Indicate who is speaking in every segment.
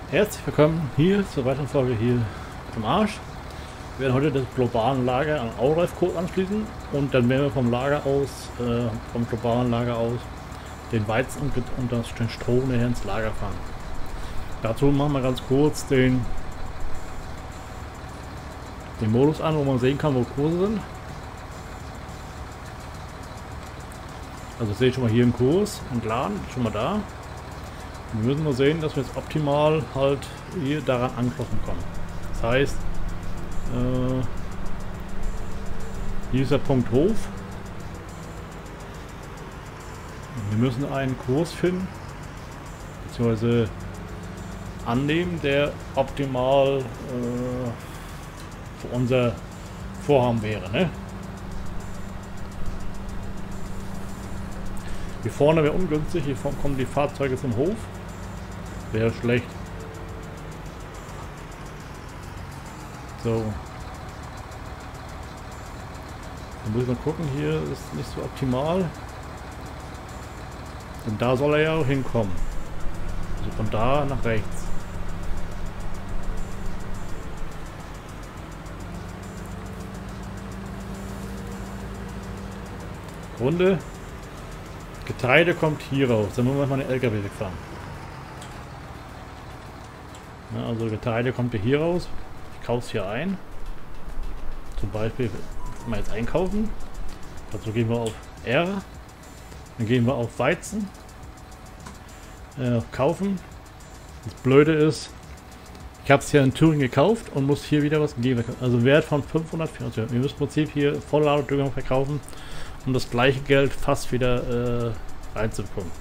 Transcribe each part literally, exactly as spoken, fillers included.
Speaker 1: Herzlich willkommen hier zur weiteren Folge hier zum Arsch. Wir werden heute das globale Lager an Outlife-Code anschließen und dann werden wir vom Lager aus, äh, vom globalen Lager aus, den Weizen und, und das, den Stroh nachher ins Lager fahren. Dazu machen wir ganz kurz den, den Modus an, wo man sehen kann, wo Kurse sind. Also sehe ich schon mal hier einen Kurs entladen, schon mal da. Wir müssen nur sehen, dass wir jetzt optimal halt hier daran angeschlossen kommen. Das heißt, äh, hier ist der Punkt Hof. Wir müssen einen Kurs finden, beziehungsweise annehmen, der optimal äh, für unser Vorhaben wäre. Ne? Hier vorne wäre ungünstig, hier vorne kommen die Fahrzeuge zum Hof. Wäre schlecht. So. Dann muss ich mal gucken, hier ist nicht so optimal. Denn da soll er ja auch hinkommen. Also von da nach rechts. Runde. Getreide kommt hier raus. Dann müssen wir mal den L K W wegfahren. Ja, also Getreide kommt hier raus. Ich kaufe es hier ein. Zum Beispiel mal jetzt einkaufen. Dazu gehen wir auf R. Dann gehen wir auf Weizen. Äh, kaufen. Das Blöde ist, ich habe es hier in Thüringen gekauft und muss hier wieder was geben. Also Wert von fünfhundertvierzig. Wir müssen im Prinzip hier Vollladedünger verkaufen, um das gleiche Geld fast wieder äh, reinzubekommen.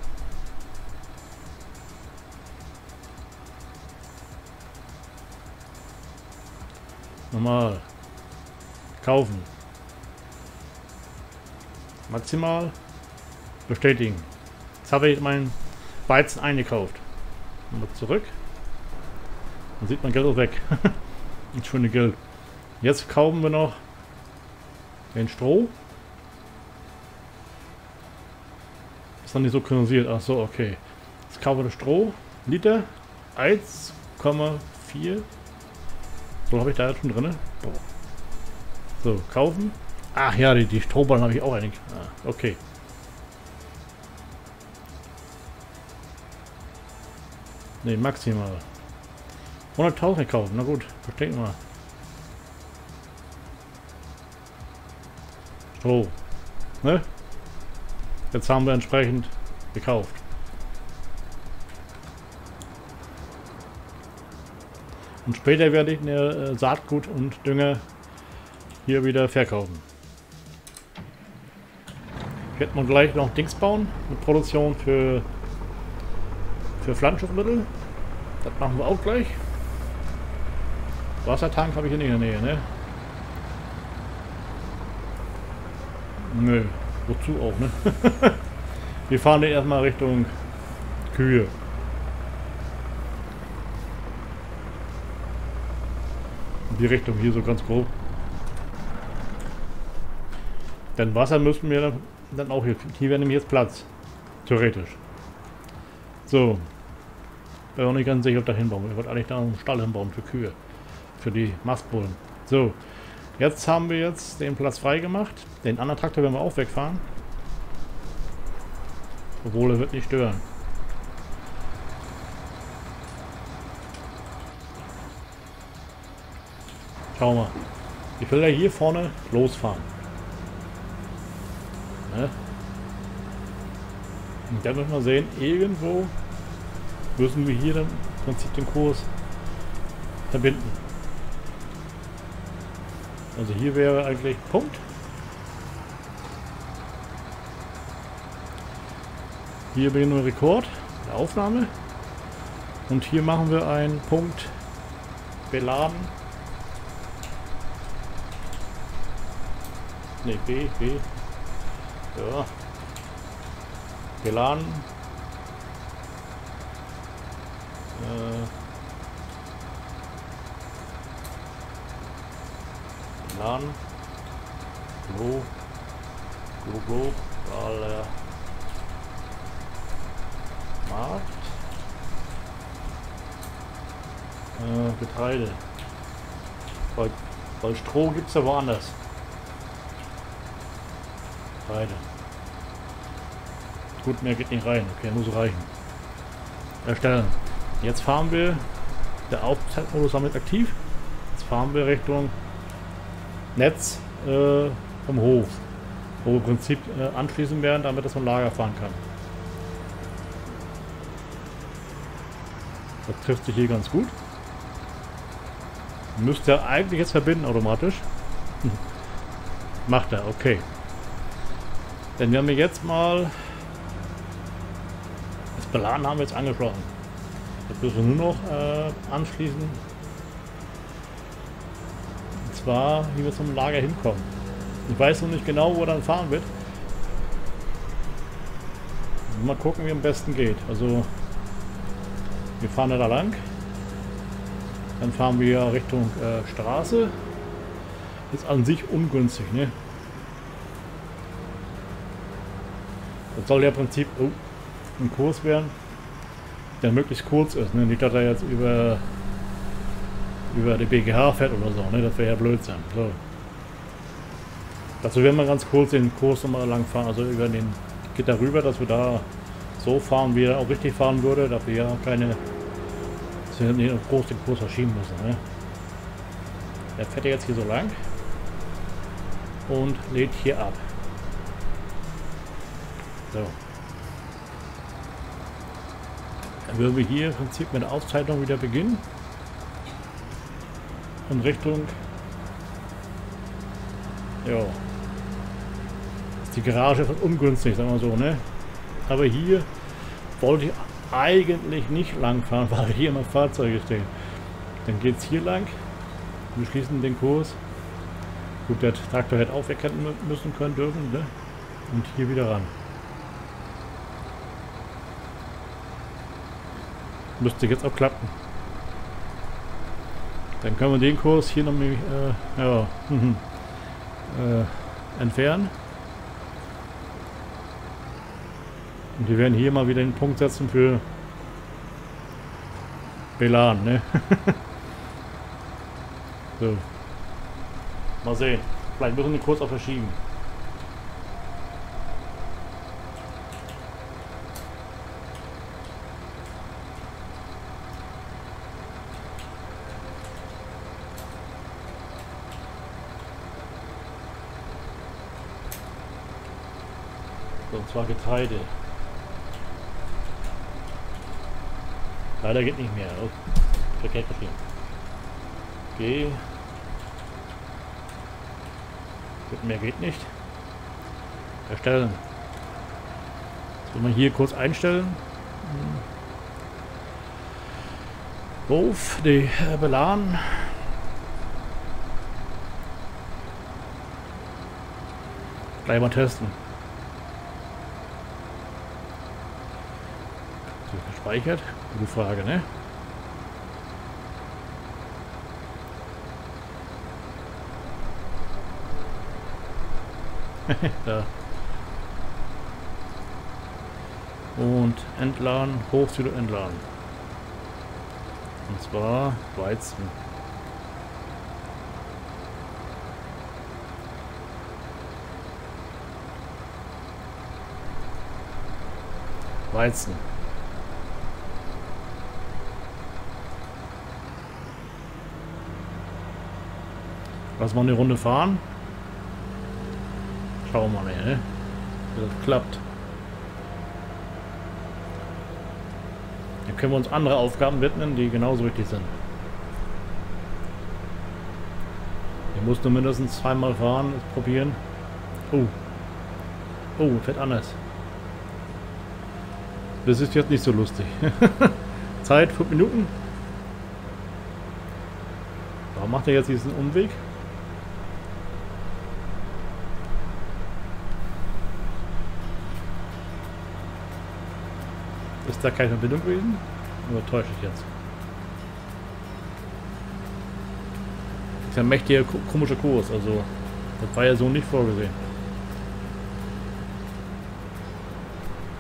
Speaker 1: Normal. Kaufen. Maximal. Bestätigen. Jetzt habe ich meinen Weizen eingekauft. Mal zurück. Dann sieht man Geld auch weg. Ein schönes Geld. Jetzt kaufen wir noch den Stroh. Ist noch nicht so synchronisiert. Ach so, okay. Jetzt kaufen wir das Stroh. Liter. eins Komma vier. So habe ich da jetzt schon drin. So, kaufen. Ach ja, die, die Strohballen habe ich auch eigentlich. Ah, okay. Ne, maximal. hunderttausend kaufen. Na gut, verstecken wir. Stroh. Ne? Jetzt haben wir entsprechend gekauft. Und später werde ich eine äh, Saatgut und Dünger hier wieder verkaufen. Ich werde mal gleich noch Dings bauen, eine Produktion für, für Pflanzenschutzmittel. Das machen wir auch gleich. Wassertank habe ich hier nicht in der Nähe, ne? Nö, wozu auch, ne? Wir fahren jetzt erstmal Richtung Kühe. Die Richtung hier so ganz grob. Denn Wasser müssen wir dann, dann auch hier. Hier wäre nämlich jetzt Platz. Theoretisch. So. Bin auch nicht ganz sicher, ob da hinbauen. Ich wollte eigentlich da einen Stall hinbauen für Kühe. Für die Mastbullen. So. Jetzt haben wir jetzt den Platz frei gemacht. Den anderen Traktor werden wir auch wegfahren. Obwohl er wird nicht stören. Schau mal. Ich will ja hier vorne losfahren. Ne? Und dann müssen wir sehen, irgendwo müssen wir hier dann im Prinzip den Kurs verbinden. Also hier wäre eigentlich Punkt. Hier beginnen wir Rekord, der Aufnahme. Und hier machen wir einen Punkt beladen. Ne, B, B. Ja. Geladen. Äh. Geladen. Glo. Glo, Glo. Alle. Markt. Äh, Getreide. Weil, weil Stroh gibt es ja woanders. Getreide. Gut, mehr geht nicht rein. Okay, muss reichen. Erstellen. Jetzt fahren wir. Der Aufzeitmodus war mit aktiv. Jetzt fahren wir Richtung Netz äh, vom Hof. Wo wir im Prinzip äh, anschließen werden, damit das vom Lager fahren kann. Das trifft sich hier ganz gut. Müsste er eigentlich jetzt verbinden automatisch. Macht er, okay. Denn wir haben jetzt mal das Beladen haben wir jetzt angeschlossen. Jetzt müssen wir nur noch äh, anschließen. Und zwar, wie wir zum Lager hinkommen. Ich weiß noch nicht genau, wo er dann fahren wird. Mal gucken, wie am besten geht. Also wir fahren da lang. Dann fahren wir Richtung äh, Straße. Ist an sich ungünstig, ne? Das soll ja im Prinzip oh, ein Kurs werden, der möglichst kurz ist, ne? Nicht, dass er jetzt über über die B G H fährt oder so, ne? Das wäre ja Blödsinn. So. Dazu werden wir ganz kurz den Kurs nochmal lang fahren, also über den Gitter rüber, dass wir da so fahren, wie er auch richtig fahren würde, dass wir ja keine dass wir nicht groß den Kurs verschieben müssen. Ne? Der fährt ja jetzt hier so lang und lädt hier ab. So. Dann würden wir hier im Prinzip mit der Aufzeichnung wieder beginnen. In Richtung. Ja. Ist die Garage etwas ungünstig, sagen wir so, ne? Aber hier wollte ich eigentlich nicht lang fahren, weil hier immer Fahrzeuge stehen. Dann geht es hier lang. Wir schließen den Kurs. Gut, der Traktor hätte auch erkennen müssen können dürfen, ne? Und hier wieder ran. Müsste jetzt auch klappen. Dann können wir den Kurs hier noch mal, äh, ja, äh, entfernen. Und wir werden hier mal wieder den Punkt setzen für Belan, ne? So. Mal sehen. Vielleicht müssen wir den Kurs auch verschieben. So, und zwar Getreide. Leider geht nicht mehr. Oh, verkehrt geschrieben. G. Gut, mehr geht nicht. Erstellen. Das will man hier kurz einstellen. Hof, die äh, Belan. Gleich mal testen. Gespeichert? Gute Frage, ne? Da. Und entladen, Hochsilo entladen. Und zwar Weizen. Weizen. Lass mal eine Runde fahren. Schauen wir mal, ne? Wie das klappt. Dann können wir uns andere Aufgaben widmen, die genauso wichtig sind. Ich muss nur mindestens zweimal fahren, das probieren. Oh. Oh, fährt anders. Das ist jetzt nicht so lustig. Zeit, fünf Minuten. Warum macht er jetzt diesen Umweg? Ist da keine Verbindung gewesen? Oder täusche ich jetzt? Das ist ja ein mächtiger, komischer Kurs, also das war ja so nicht vorgesehen.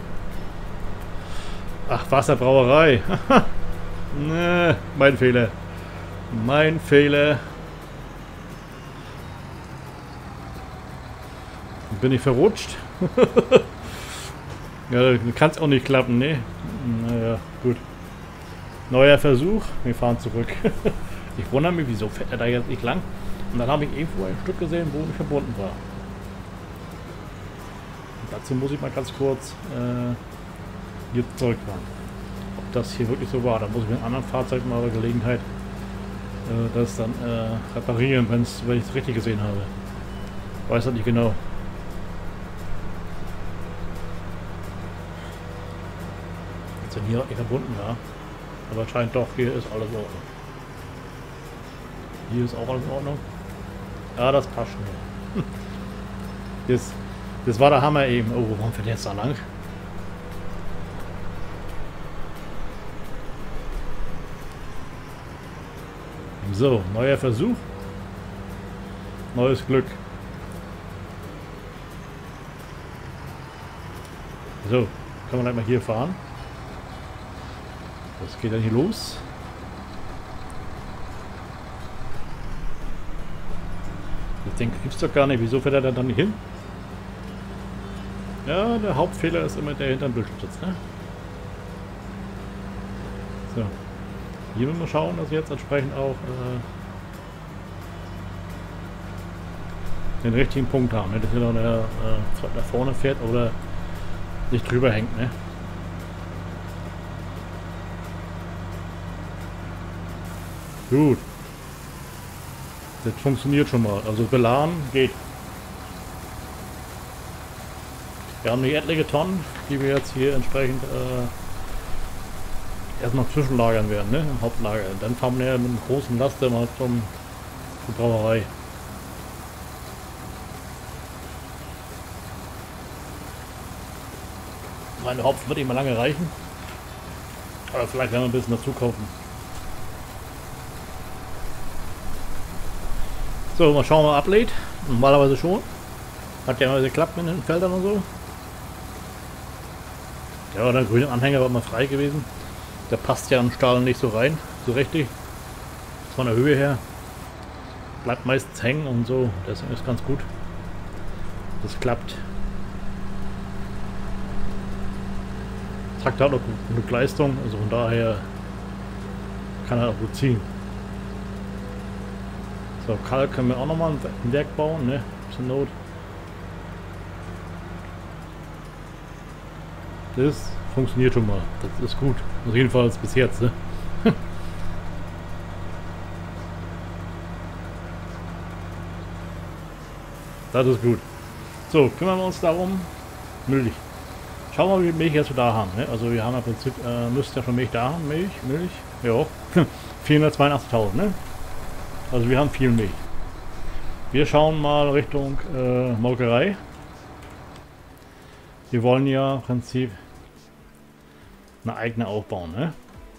Speaker 1: Ach, Wasserbrauerei. Ne, mein Fehler. Mein Fehler. Bin ich verrutscht? Ja, kann es auch nicht klappen, ne? Naja, gut. Neuer Versuch. Wir fahren zurück. Ich wundere mich, wieso fährt er da jetzt nicht lang? Und dann habe ich irgendwo ein Stück gesehen, wo ich verbunden war. Und dazu muss ich mal ganz kurz äh, hier zurückfahren. Ob das hier wirklich so war, da muss ich mit einem anderen Fahrzeug mal bei Gelegenheit äh, das dann äh, reparieren, wenn's, wenn ich es richtig gesehen habe. Weiß das nicht genau. Als wenn hier nicht verbunden war. Aber scheint doch, hier ist alles in Ordnung. Hier ist auch alles in Ordnung. Ja, das passt schon. Das, das war der Hammer eben. Oh, warum fährt der jetzt da lang? So, neuer Versuch. Neues Glück. So, kann man gleich mal hier fahren. Was geht dann hier los? Ich denke, gibt's doch gar nicht. Wieso fährt er dann nicht hin? Ja, der Hauptfehler ist immer der hinterm Bildschirm sitzt, ne? So. Hier müssen wir schauen, dass wir jetzt entsprechend auch äh, den richtigen Punkt haben, ne? Dass hier noch der äh, nach vorne fährt oder nicht drüber hängt, ne? Gut. Das funktioniert schon mal. Also beladen geht. Wir haben die etliche Tonnen, die wir jetzt hier entsprechend äh, erstmal zwischenlagern werden, ne? Im Hauptlager. Dann fahren wir mit einem großen Laster mal zum, zur Brauerei. Meine Hopfen wird immer lange reichen. Aber vielleicht werden wir ein bisschen dazu kaufen. So, mal schauen, ob er ablädt. Normalerweise schon. Hat ja immer geklappt mit den Feldern und so. Ja, der grüne Anhänger war mal frei gewesen. Der passt ja am Stahl nicht so rein, so richtig. Von der Höhe her. Bleibt meistens hängen und so. Deswegen ist ganz gut. Das klappt. Traktor hat auch genug Leistung, also von daher kann er auch gut ziehen. So, Kalk können wir auch nochmal ein Werk bauen, ne? Zur Not. Das funktioniert schon mal. Das ist gut. Also jedenfalls bis jetzt, ne? Das ist gut. So, kümmern wir uns darum. Milch. Schauen wir mal, wie viel Milch jetzt wir da haben. Ne? Also wir haben im Prinzip, äh, müssten ja schon Milch da haben. Milch, Milch. Ja. vierhundertzweiundachtzigtausend, ne? Also wir haben viel Milch. Wir schauen mal Richtung äh, Molkerei. Wir wollen ja im Prinzip eine eigene aufbauen, ne?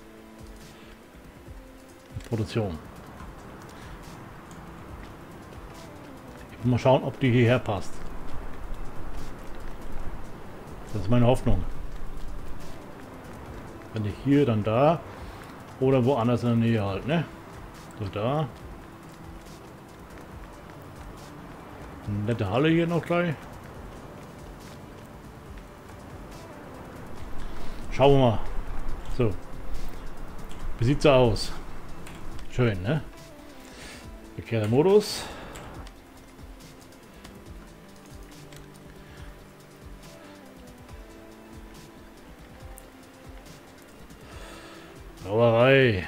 Speaker 1: Produktion. Ich will mal schauen, ob die hierher passt. Das ist meine Hoffnung. Wenn nicht hier, dann da. Oder woanders in der Nähe halt, ne? So, da. Eine nette Halle hier noch gleich. Schauen wir mal. So. Wie sieht's so aus? Schön, ne? Verkehrter Modus. Brauerei.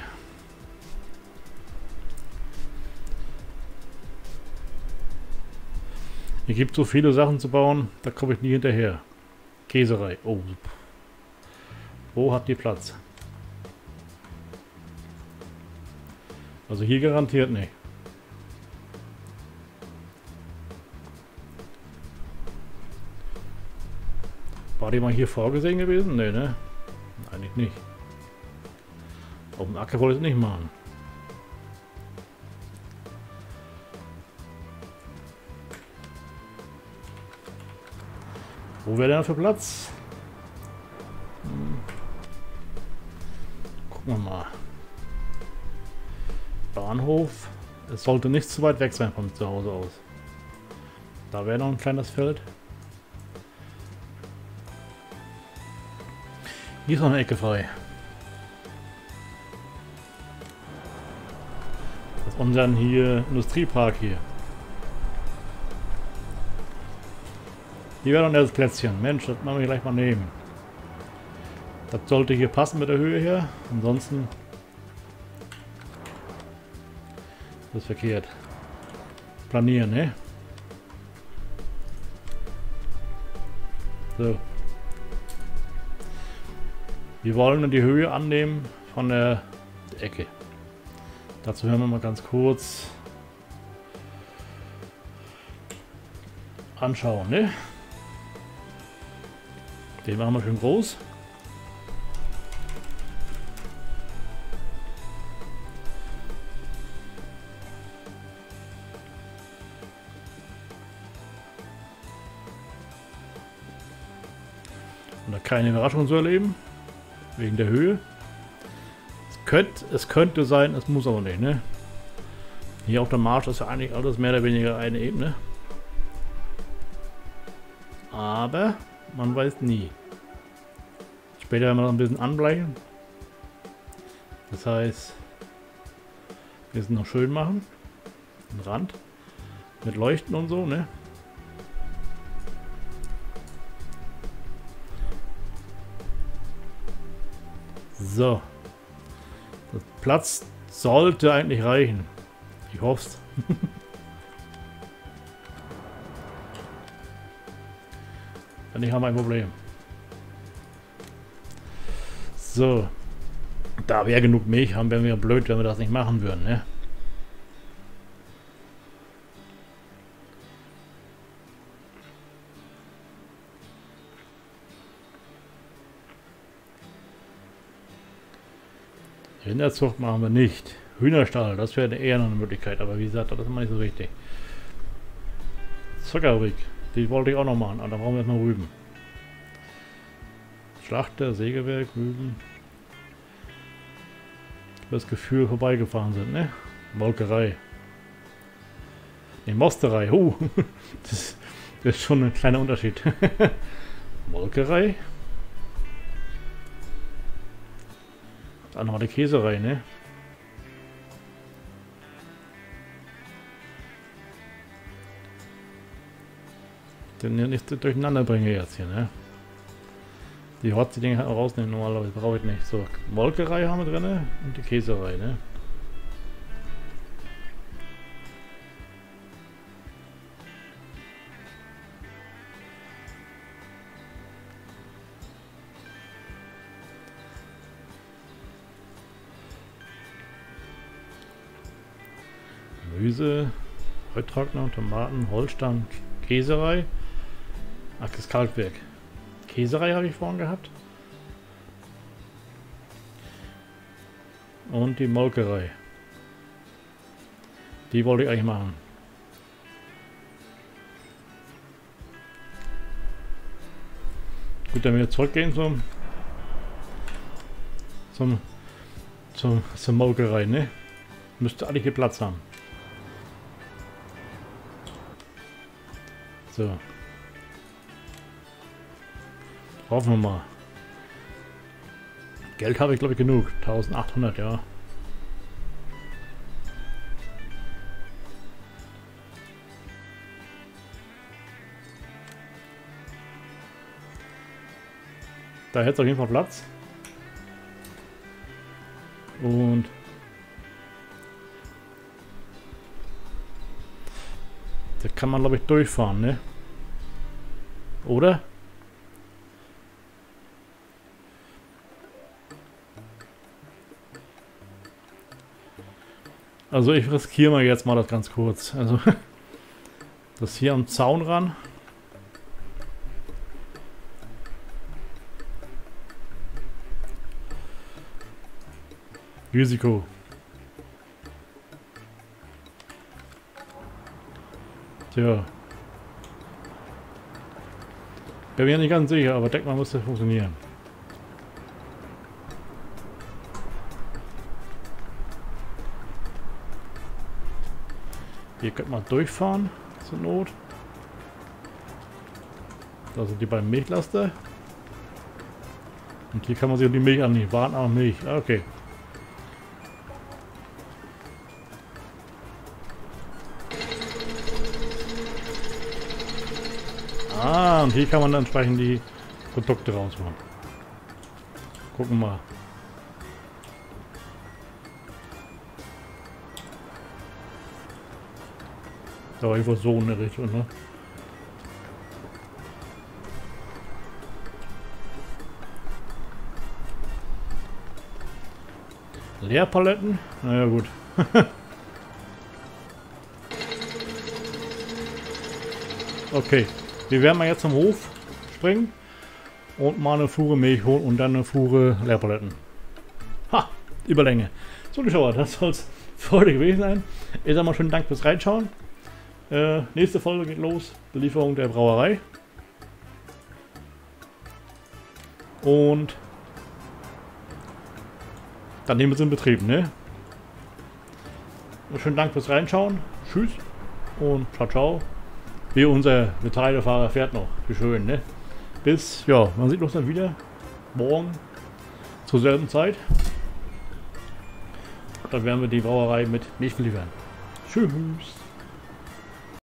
Speaker 1: Hier gibt so viele Sachen zu bauen, da komme ich nie hinterher. Käserei. Oh. Wo hat die Platz? Also hier garantiert nicht. War die mal hier vorgesehen gewesen? Nee, ne? Eigentlich nicht. Auf dem Acker wollte ich es nicht machen. Wo wäre denn für Platz? Hm. Gucken wir mal. Bahnhof. Es sollte nicht zu weit weg sein von zu Hause aus. Da wäre noch ein kleines Feld. Hier ist noch eine Ecke frei. Das ist unser hier Industriepark hier. Hier wäre noch ein nettes Plätzchen. Mensch, das machen wir gleich mal nehmen. Das sollte hier passen mit der Höhe her. Ansonsten ist verkehrt. Planieren, ne? So. Wir wollen die Höhe annehmen von der Ecke. Dazu hören wir mal ganz kurz anschauen, ne? Den machen wir schön groß. Und da keine Überraschung zu erleben. Wegen der Höhe. Es könnte, es könnte sein, es muss aber nicht, ne? Hier auf der Marsch ist ja eigentlich alles mehr oder weniger eine Ebene. Aber man weiß nie. Später werden wir noch ein bisschen anbleichen. Das heißt, wir müssen noch schön machen. Den Rand. Mit Leuchten und so, ne? So. Das Platz sollte eigentlich reichen. Ich hoffe es. Wenn nicht, haben wir ein Problem. So. Da wäre genug Milch haben, wären wir blöd, wenn wir das nicht machen würden, ne? Rinderzucht machen wir nicht. Hühnerstall, das wäre eher noch eine Möglichkeit, aber wie gesagt, das ist immer nicht so richtig. Zuckerfabrik, die wollte ich auch noch machen, aber da brauchen wir erstmal Rüben. Schlachter, Sägewerk, Rüben. Das Gefühl vorbeigefahren sind, ne? Molkerei. Ne, Mosterei, huh. Das ist schon ein kleiner Unterschied. Molkerei. Dann nochmal die Käserei, ne? Den nicht durcheinander bringe jetzt hier, ne? Die Hotzi-Dinger rausnehmen normalerweise, brauche ich nicht. So, Molkerei haben wir drin und die Käserei, ne? Gemüse, Heutrockner, Tomaten, Holzstamm, Käserei. Ach, das Kalkwerk. Käserei habe ich vorhin gehabt. Und die Molkerei. Die wollte ich eigentlich machen. Gut, dann wir zurückgehen zum zum zum zur Molkerei, ne? Müsste eigentlich hier Platz haben. So. Hoffen wir mal. Geld habe ich glaube ich genug. eintausendachthundert, ja. Da hätte es auf jeden Fall Platz. Und da kann man glaube ich durchfahren, ne? Oder? Also ich riskiere mal jetzt mal das ganz kurz. Also das hier am Zaun ran. Risiko. Tja. Bin mir nicht ganz sicher, aber denk mal, muss das funktionieren. Hier könnte man durchfahren, zur Not. Da sind die beiden Milchlaster. Und hier kann man sich um die Milch annehmen. Waren auch Milch. Okay. Ah, und hier kann man dann entsprechend die Produkte rausmachen. Gucken wir mal. Da war irgendwo so in der Richtung, ne? Leerpaletten? Naja, gut. Okay, wir werden mal jetzt zum Hof springen und mal eine Fuhre Milch holen und dann eine Fuhre Leerpaletten. Ha! Überlänge. So, Zuschauer, das soll es für heute gewesen sein. Ich sage mal schönen Dank fürs Reinschauen. Äh, nächste Folge geht los. Belieferung der Brauerei. Und dann nehmen wir es in Betrieb, ne? Schönen Dank fürs Reinschauen. Tschüss und ciao, ciao. Wie unser Getreidefahrer fährt noch. Wie schön, ne? Bis, ja, man sieht uns dann wieder morgen zur selben Zeit. Dann werden wir die Brauerei mit Milch liefern. Tschüss.